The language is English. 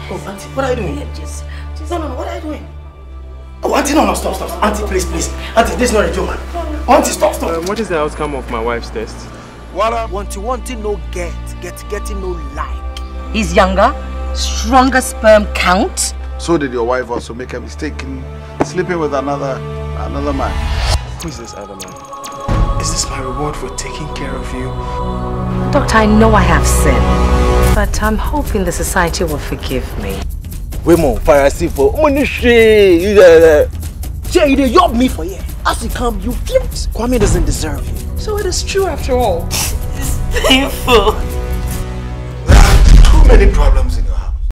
Oh, Auntie, what are you doing? Yeah, just... No, what are you doing? Oh, Auntie, no, stop. Auntie, please. Auntie, this is not a joke, man. Auntie, stop. What is the outcome of my wife's test? What? Wanting no getting no like. He's younger, stronger sperm count. So did your wife also make a mistake in sleeping with another man? Who is this other man? Is this my reward for taking care of you? Doctor, I know I have sinned, but I'm hoping the society will forgive me. Wemo, Pharisee for money. You yob me for you. As you come, you flipped. Kwame doesn't deserve you. So it is true after all. It's painful. There are too many problems in